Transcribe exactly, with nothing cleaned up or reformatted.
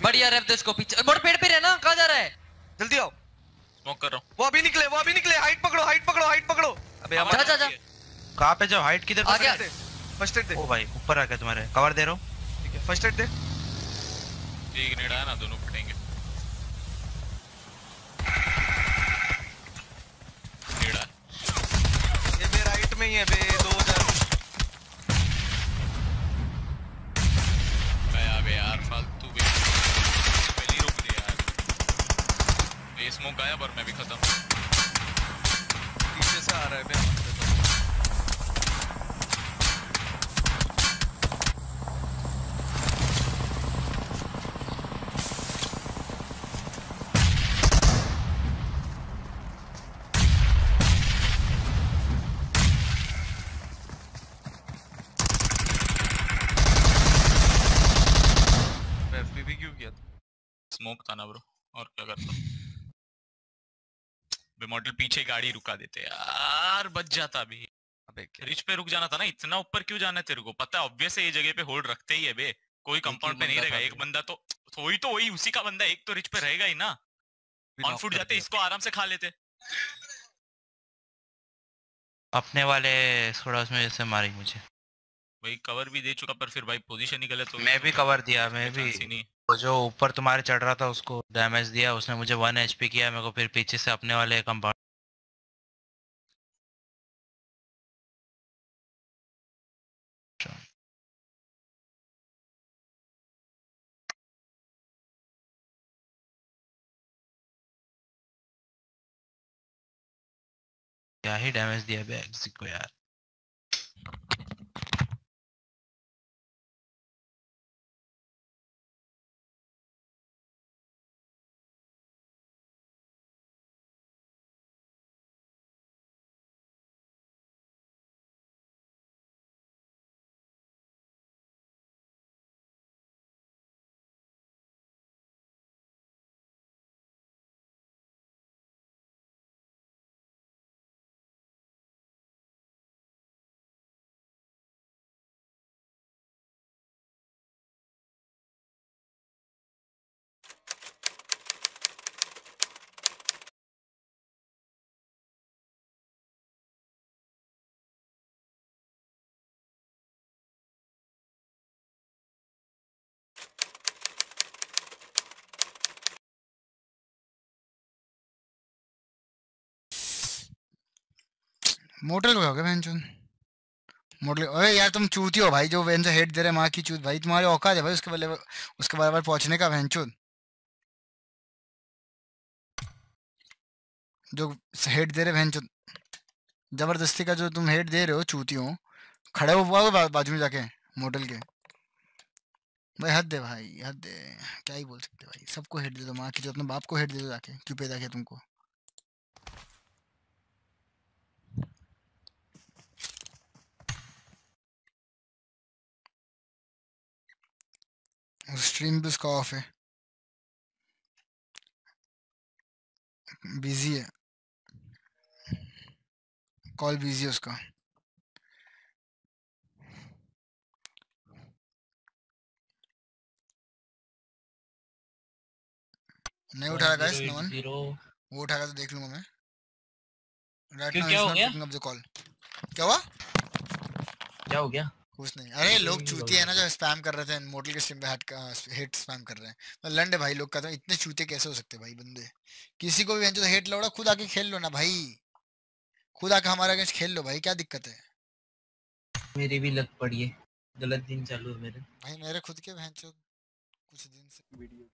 बढ़िया रेव दे इसको पीछे। मोड़ पेड़ पे रहना, कहां जा रहा है? जल्दी आओ, स्मोक कर रहा हूं। वो अभी निकले, वो अभी निकले। हाइट पकड़ो, हाइट पकड़ो, हाइट पकड़ो। अबे जा जा जा। कहां पे जाओ? हाइट किधर? आ गया। फर्स्ट एड दे। ओ भाई ऊपर आ गया तुम्हारे, कवर दे रहा हूं। ठीक है, फर्स्ट एड दे। एक नेड़ा है ना, दोनों फटेंगे। नेड़ा ये बे राइट में ही है बे, दो हजार। गया बे यार, फालतू बे। पहले रुक दे यार। ये स्मोक गायब और मैं भी खत्म। पीछे से आ रहा है बे। स्मोक था ना ब्रो, और क्या करता। बे मॉडल पीछे गाड़ी रुका देते यार, बच जाता अभी। अबे रिच पे रुक जाना था ना, इतना ऊपर क्यों जाना है तेरे को? पता है ऑब्वियस है ये जगह पे होल्ड रखते ही है बे, कोई कंपाउंड पे नहीं रहेगा। एक बंदा तो वही तो वही उसी का बंदा, एक तो रिच पे रहेगा ही ना। ऑन फुट जाते इसको आराम से खा लेते। अपने वाले थोड़ा उसमें जैसे मारी मुझे भाई। कवर भी दे चुका पर फिर भाई पोजीशन ही गलत हो गई। मैं भी कवर दिया, मैं भी। वो जो ऊपर तुम्हारे चढ़ रहा था उसको डैमेज दिया, उसने मुझे वन एचपी किया मेरे को, फिर पीछे से अपने वाले कंपाउंड। क्या ही डैमेज दिया बे एक्सी को यार। मोटल हो गया बहनचोद मोटल। अरे यार तुम चूती हो भाई, जो वैन से हेड दे रहे माँ की चूत भाई, तुम्हारे औकात है भाई उसके बल्ले उसके बराबर पहुंचने का बहनचोद। जो हेड दे रहे बहनचोद जबरदस्ती का, जो तुम हेड दे रहे हो चूती हो, खड़े हो बा, बाजू में जाके मोटल के। भाई हद है भाई, हद है। क्या ही बोल सकते भाई, सबको हेड दे दो माँ की, जो अपने बाप को हेड दे दो जाके, क्यों पैदा किया तुमको। स्ट्रीम भी उसका ऑफ है, बिजी है, कॉल बिजी है उसका। नहीं उठा गाइस नमन, वो उठाएगा तो देख लूंगा मैं। Right now is not picking up the call. क्या हुआ? क्या हो गया? कुछ नहीं। अरे लोग चूतिए है ना जो स्पैम कर रहे थे मोटल के स्ट्रीम पे, हट हेट स्पैम कर रहे हैं। तो लंडे भाई लोग कहते हैं इतने चूते कैसे हो सकते भाई बंदे। किसी को भी जो हेट लौड़ा, खुद आके खेल लो ना भाई, खुद आके हमारे अगेंस्ट खेल लो भाई, क्या दिक्कत है? मेरी भी लत पड़ी है, गलत दिन चालू है मेरे भाई। मेरे खुद के भैंचो कुछ दिन से वीडियो